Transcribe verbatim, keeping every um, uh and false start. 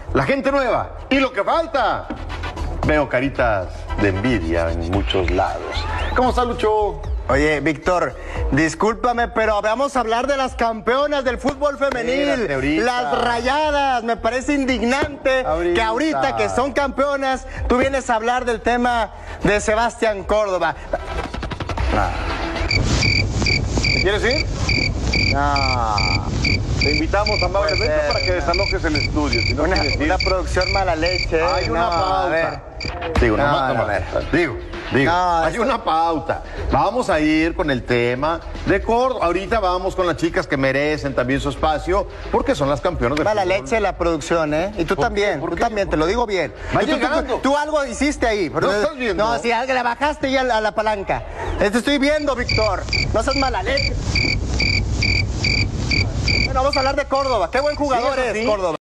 la gente nueva y lo que falta. Veo caritas de envidia en muchos lados. ¿Cómo está, Lucho? Oye, Víctor, discúlpame, pero vamos a hablar de las campeonas del fútbol femenil, las Rayadas. Me parece indignante ahorita. que ahorita que son campeonas, tú vienes a hablar del tema de Sebastián Córdoba. Ah. ¿Quieres ir? No. Te invitamos amablemente Pues, para que desalojes el estudio. Si no una, quieres ir. una producción mala leche. Hay no, una pauta. A ver. Digo, no, no, no, no, no, digo, digo, no, hay eso... una pauta. Vamos a ir con el tema de Córdoba. Ahorita vamos con las chicas que merecen también su espacio, porque son las campeonas del Mala fútbol. leche la producción, ¿eh? Y tú también, tú también, te lo digo bien. Va tú, llegando. Tú, tú, tú algo hiciste ahí. Pero ¿No estás viendo? No, si le bajaste ya a la, a la palanca. Te estoy viendo, Víctor. No seas mala leche. Bueno, vamos a hablar de Córdoba. Qué buen jugador ¿Sí, es es así? Córdoba.